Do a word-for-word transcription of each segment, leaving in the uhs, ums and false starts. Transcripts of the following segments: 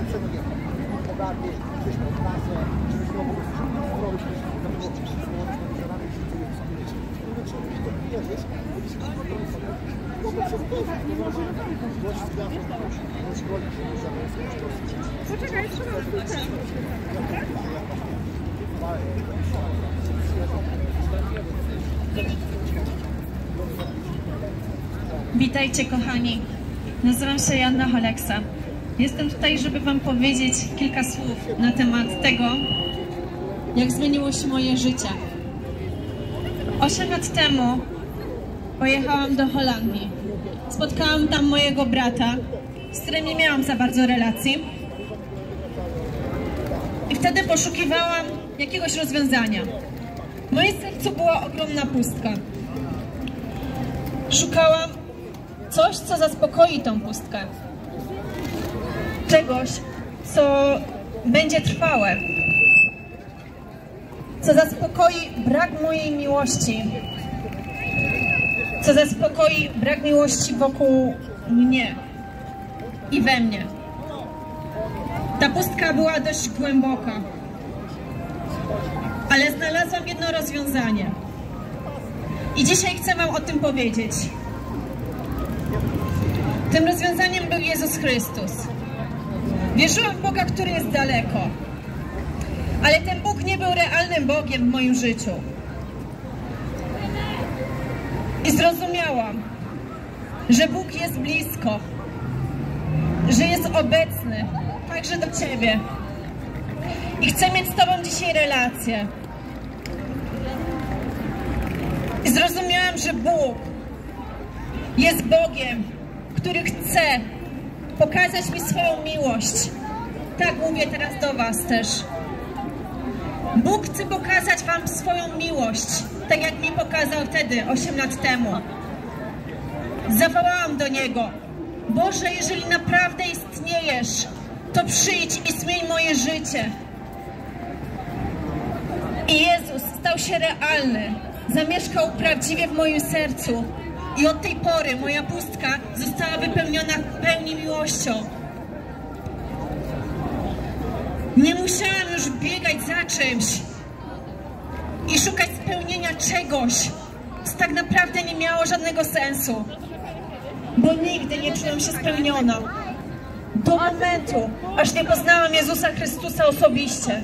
lepsze, no nie wiem, bogaty, gdzieś miał klasę, żebyś miał po prostu, żeby zdrowych, żebyś tam było wszystko, żebyś żadnych życie nie są wiecie. No trzeba być to wierzyć, bo jeśli nie ma to sobie, mogę przez to, to może gość z gwiazdą, gość godzi się za męską. Poczekaj, trzeba Witajcie kochani, nazywam się Joanna Holeksa. Jestem tutaj, żeby wam powiedzieć kilka słów na temat tego, jak zmieniło się moje życie. Osiem lat temu pojechałam do Holandii. Spotkałam tam mojego brata, z którym nie miałam za bardzo relacji. I wtedy poszukiwałam jakiegoś rozwiązania. W moim sercu była ogromna pustka. Szukałam coś, co zaspokoi tą pustkę. Czegoś, co będzie trwałe. Co zaspokoi brak mojej miłości. Co zaspokoi brak miłości wokół mnie i we mnie. Ta pustka była dość głęboka. Ale znalazłam jedno rozwiązanie. I dzisiaj chcę wam o tym powiedzieć. Tym rozwiązaniem był Jezus Chrystus. Wierzyłam w Boga, który jest daleko. Ale ten Bóg nie był realnym Bogiem w moim życiu. I zrozumiałam, że Bóg jest blisko. Że jest obecny, także do ciebie. I chcę mieć z tobą dzisiaj relację. I zrozumiałam, że Bóg jest Bogiem, który chce pokazać mi swoją miłość. Tak mówię teraz do was też. Bóg chce pokazać wam swoją miłość, tak jak mi pokazał wtedy, osiem lat temu. Zawołałam do Niego: Boże, jeżeli naprawdę istniejesz, to przyjdź i zmień moje życie. I Jezus stał się realny, zamieszkał prawdziwie w moim sercu. I od tej pory moja pustka została wypełniona w pełni miłością. Nie musiałam już biegać za czymś i szukać spełnienia czegoś, co tak naprawdę nie miało żadnego sensu. Bo nigdy nie czułam się spełniona. Do momentu, aż nie poznałam Jezusa Chrystusa osobiście.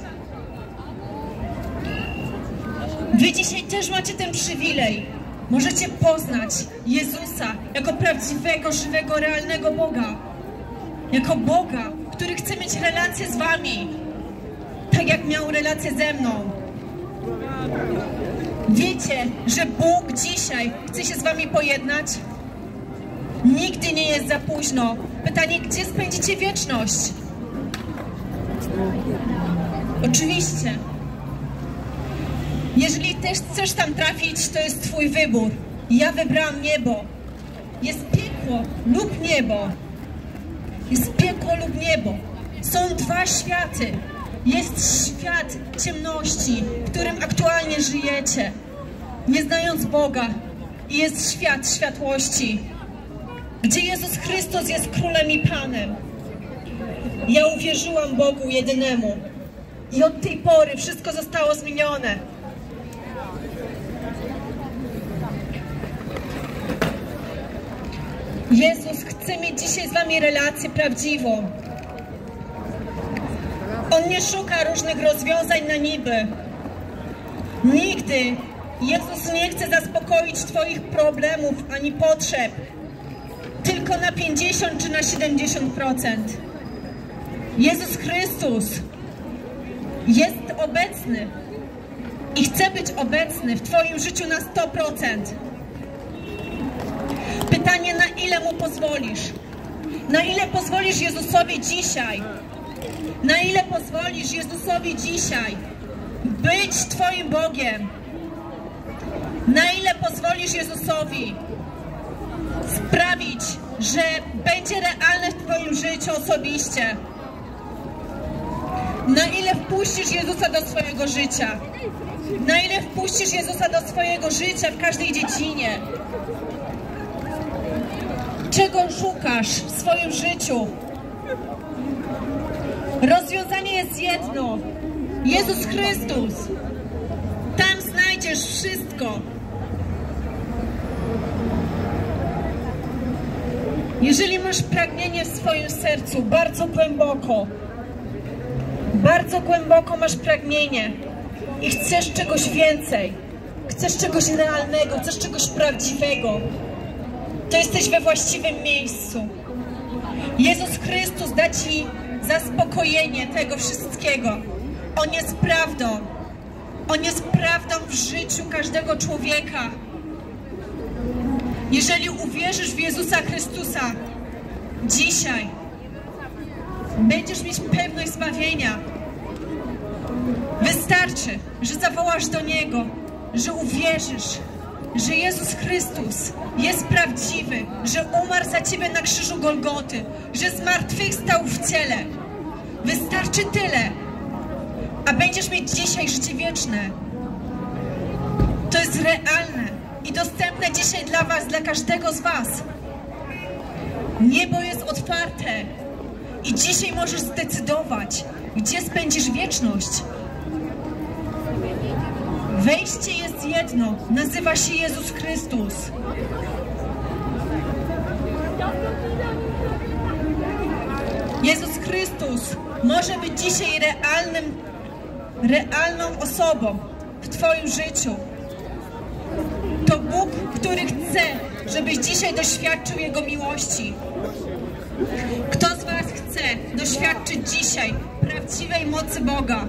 Wy dzisiaj też macie ten przywilej. Możecie poznać Jezusa jako prawdziwego, żywego, realnego Boga. Jako Boga, który chce mieć relację z wami. Tak jak miał relację ze mną. Wiecie, że Bóg dzisiaj chce się z wami pojednać? Nigdy nie jest za późno. Pytanie, gdzie spędzicie wieczność? Oczywiście. Jeżeli też chcesz tam trafić, to jest twój wybór. Ja wybrałam niebo. Jest piekło lub niebo. Jest piekło lub niebo. Są dwa światy. Jest świat ciemności, w którym aktualnie żyjecie, nie znając Boga. I jest świat światłości, gdzie Jezus Chrystus jest Królem i Panem. Ja uwierzyłam Bogu jedynemu. I od tej pory wszystko zostało zmienione. Jezus chce mieć dzisiaj z wami relację prawdziwą. On nie szuka różnych rozwiązań na niby. Nigdy Jezus nie chce zaspokoić twoich problemów ani potrzeb tylko na pięćdziesiąt czy na siedemdziesiąt procent. Jezus Chrystus jest obecny i chce być obecny w twoim życiu na sto procent. Pytanie, na ile Mu pozwolisz? Na ile pozwolisz Jezusowi dzisiaj? Na ile pozwolisz Jezusowi dzisiaj być twoim Bogiem? Na ile pozwolisz Jezusowi sprawić, że będzie realny w twoim życiu osobiście? Na ile wpuścisz Jezusa do swojego życia? Na ile wpuścisz Jezusa do swojego życia w każdej dziedzinie? Czego szukasz w swoim życiu? Rozwiązanie jest jedno. Jezus Chrystus. Tam znajdziesz wszystko. Jeżeli masz pragnienie w swoim sercu, bardzo głęboko, bardzo głęboko masz pragnienie i chcesz czegoś więcej, chcesz czegoś realnego, chcesz czegoś prawdziwego, to jesteś we właściwym miejscu. Jezus Chrystus da Ci zaspokojenie tego wszystkiego. On jest prawdą. On jest prawdą w życiu każdego człowieka. Jeżeli uwierzysz w Jezusa Chrystusa dzisiaj, będziesz mieć pewność zbawienia. Wystarczy, że zawołasz do Niego, że uwierzysz, że Jezus Chrystus jest prawdziwy, że umarł za Ciebie na krzyżu Golgoty, że zmartwychwstał w ciele. Wystarczy tyle, a będziesz mieć dzisiaj życie wieczne. To jest realne i dostępne dzisiaj dla Was, dla każdego z Was. Niebo jest otwarte i dzisiaj możesz zdecydować, gdzie spędzisz wieczność. Wejście jest jedno, nazywa się Jezus Chrystus. Jezus Chrystus może być dzisiaj realnym, realną osobą w Twoim życiu. To Bóg, który chce, żebyś dzisiaj doświadczył Jego miłości. Kto z Was chce doświadczyć dzisiaj prawdziwej mocy Boga?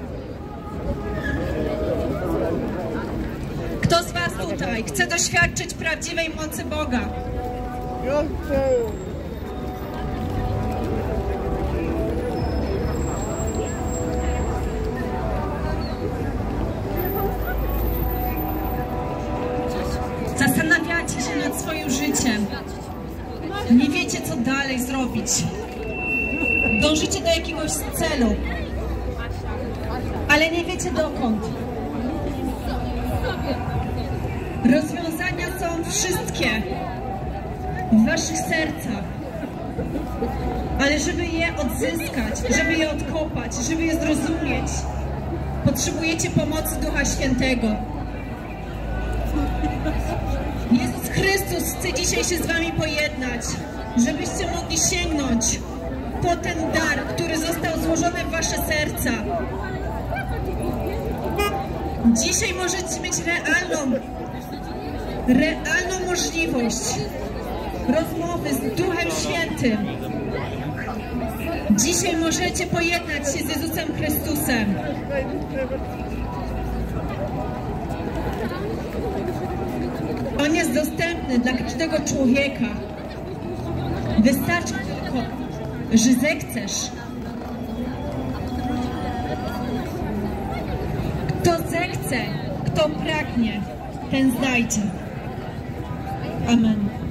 Kto z Was tutaj chce doświadczyć prawdziwej mocy Boga? Zastanawiacie się nad swoim życiem. Nie wiecie, co dalej zrobić. Dążycie do jakiegoś celu, ale nie wiecie dokąd. Rozwiązania są wszystkie w waszych sercach, ale żeby je odzyskać, żeby je odkopać, żeby je zrozumieć, potrzebujecie pomocy Ducha Świętego. Jezus Chrystus chce dzisiaj się z wami pojednać, żebyście mogli sięgnąć po ten dar, który został złożony w wasze serca. Dzisiaj możecie mieć realną, realną możliwość rozmowy z Duchem Świętym. Dzisiaj możecie pojednać się z Jezusem Chrystusem. On jest dostępny dla każdego człowieka. Wystarczy tylko, że zechcesz. Kto zechce, kto pragnie, ten znajdzie. Amen.